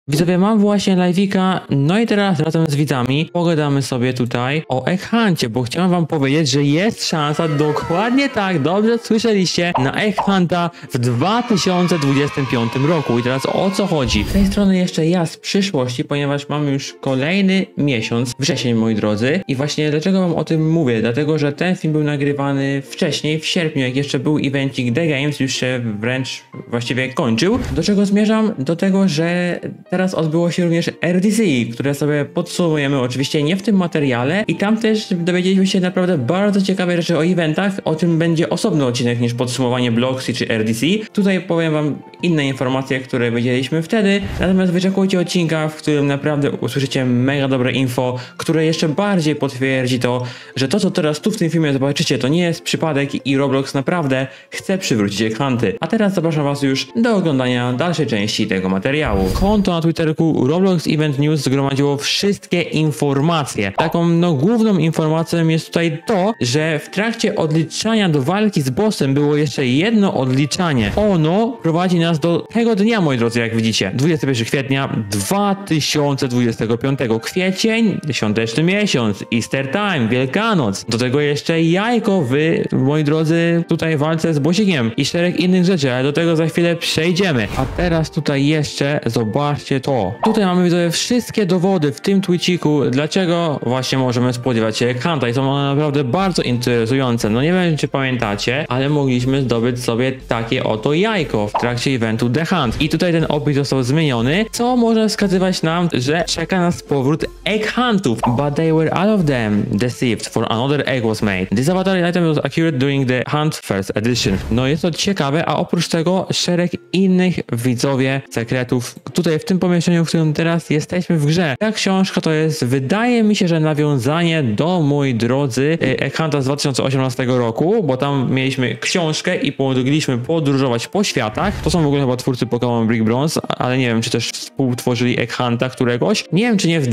Widzowie, mam właśnie live'ika, no i teraz razem z widzami pogadamy sobie tutaj o Egg-Huncie, bo chciałem wam powiedzieć, że jest szansa, dokładnie tak, dobrze słyszeliście, na Egg-Hunta w 2025 roku. I teraz o co chodzi? Z tej strony jeszcze ja z przyszłości, ponieważ mam już kolejny miesiąc, wrzesień, moi drodzy. I właśnie dlaczego wam o tym mówię? Dlatego, że ten film był nagrywany wcześniej, w sierpniu, jak jeszcze był evencik The Games, już się wręcz właściwie kończył. Do czego zmierzam? Do tego, że teraz odbyło się również RDC, które sobie podsumujemy oczywiście nie w tym materiale i tam też dowiedzieliśmy się naprawdę bardzo ciekawe rzeczy o eventach, o tym będzie osobny odcinek niż podsumowanie Bloxy czy RDC. Tutaj powiem wam inne informacje, które wiedzieliśmy wtedy, natomiast wyczekujcie odcinka, w którym naprawdę usłyszycie mega dobre info, które jeszcze bardziej potwierdzi to, że to co teraz tu w tym filmie zobaczycie, to nie jest przypadek i Roblox naprawdę chce przywrócić Egg-Hunty. A teraz zapraszam was już do oglądania dalszej części tego materiału. Konto na Twitterku Roblox Event News zgromadziło wszystkie informacje. Taką główną informacją jest tutaj to, że w trakcie odliczania do walki z bossem było jeszcze jedno odliczanie. Ono prowadzi nas do tego dnia, moi drodzy, jak widzicie. 21 kwietnia 2025. Kwiecień, świąteczny miesiąc, Easter time, Wielkanoc. Do tego jeszcze jajko moi drodzy, tutaj walce z bossikiem i szereg innych rzeczy, ale do tego za chwilę przejdziemy. A teraz tutaj jeszcze zobaczcie to. Tutaj mamy widzowie wszystkie dowody w tym tweetiku, dlaczego właśnie możemy spodziewać się Egg-Hunta i są one naprawdę bardzo interesujące. No nie wiem, czy pamiętacie, ale mogliśmy zdobyć sobie takie oto jajko w trakcie eventu The Hunt. I tutaj ten opis został zmieniony, co może wskazywać nam, że czeka nas powrót Egg-Huntów. But they were all of them deceived, for another egg was made. This avatar item was acquired during the Hunt First Edition. No jest to ciekawe, a oprócz tego szereg innych widzowie sekretów tutaj w tym pomieszczeniu, w którym teraz jesteśmy w grze. Ta książka to jest, wydaje mi się, że nawiązanie do, moi drodzy, Egg-Hunta z 2018 roku, bo tam mieliśmy książkę i mogliśmy podróżować po światach. To są w ogóle chyba twórcy Pokémon Brick Bronze, ale nie wiem, czy też współtworzyli Egg-Hunta któregoś. Nie wiem, czy nie w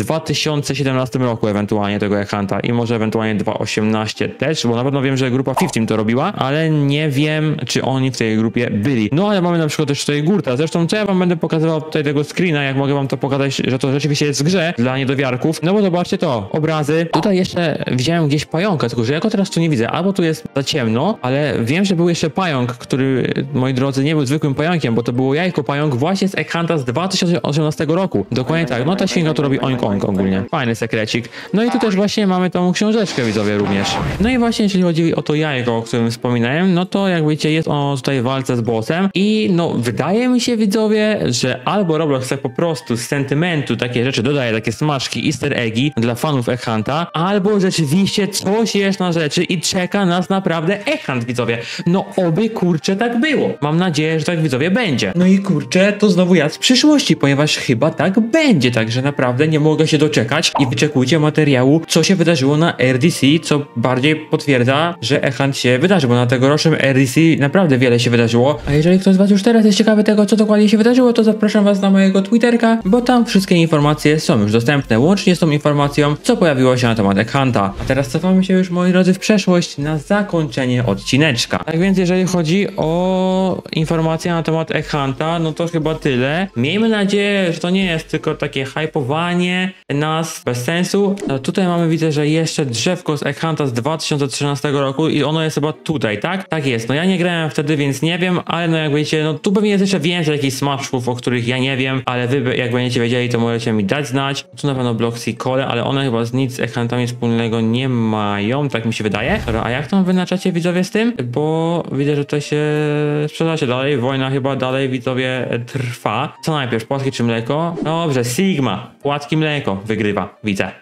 2017 roku ewentualnie tego Egg-Hunta i może ewentualnie 2018 też, bo na pewno wiem, że grupa 15 to robiła, ale nie wiem, czy oni w tej grupie byli. No ale mamy na przykład też tutaj Gurta. Zresztą co ja wam będę pokazywał tutaj tego screena, jak mogę wam to pokazać, że to rzeczywiście jest w grze dla niedowiarków. No bo zobaczcie to, obrazy. Tutaj jeszcze widziałem gdzieś pająka, tylko że ja go teraz tu nie widzę. Albo tu jest za ciemno, ale wiem, że był jeszcze pająk, który, moi drodzy, nie był zwykłym pająkiem, bo to było jajko pająk właśnie z Egg-Hunta z 2018 roku. Dokładnie tak. No ta świnka tu robi oink oink ogólnie. Fajny sekrecik. No i tu też właśnie mamy tą książeczkę, widzowie, również. No i właśnie jeśli chodzi o to jajko, o którym wspominałem, no to jak wiecie, jest ono tutaj w walce z bossem i no wydaje mi się, widzowie, że albo Roblox chce po prostu z sentymentu takie rzeczy dodaje, takie smaczki, easter eggi dla fanów Egg-Hunta, albo rzeczywiście coś jest na rzeczy i czeka nas naprawdę Egg-Hunt, widzowie. No oby kurczę tak było. Mam nadzieję, że tak, widzowie, będzie. No i kurczę, to znowu ja z przyszłości, ponieważ chyba tak będzie, także naprawdę nie mogę się doczekać i wyczekujcie materiału, co się wydarzyło na RDC, co bardziej potwierdza, że Egg-Hunt się wydarzy, bo na tegorocznym RDC naprawdę wiele się wydarzyło. A jeżeli ktoś z was już teraz jest ciekawy tego, co dokładnie się wydarzyło, to zapraszam was na mojego Twitterka, bo tam wszystkie informacje są już dostępne, łącznie z tą informacją, co pojawiło się na temat Egg-Hunta. A teraz cofamy się już, moi drodzy, w przeszłość na zakończenie odcineczka. Tak więc jeżeli chodzi o informacje na temat Egg-Hunta, no to chyba tyle. Miejmy nadzieję, że to nie jest tylko takie hypowanie nas bez sensu. No tutaj mamy, widzę, że jeszcze drzewko z Egg-Hunta z 2013 roku i ono jest chyba tutaj, tak? Tak jest. No ja nie grałem wtedy, więc nie wiem, ale no jak wiecie, no tu pewnie jest jeszcze więcej jakichś smaczków, o których ja nie wiem, ale wy jak będziecie wiedzieli, to możecie mi dać znać. Tu na pewno Bloxy Cole, ale one chyba nic z Egg-Huntami wspólnego nie mają, tak mi się wydaje. Dobra, a jak tam wynaczacie, widzowie, z tym? Bo widzę, że to się sprzeda się dalej, wojna chyba dalej, widzowie, trwa. Co najpierw, płatki czy mleko? Dobrze, Sigma, płatki mleko wygrywa, widzę.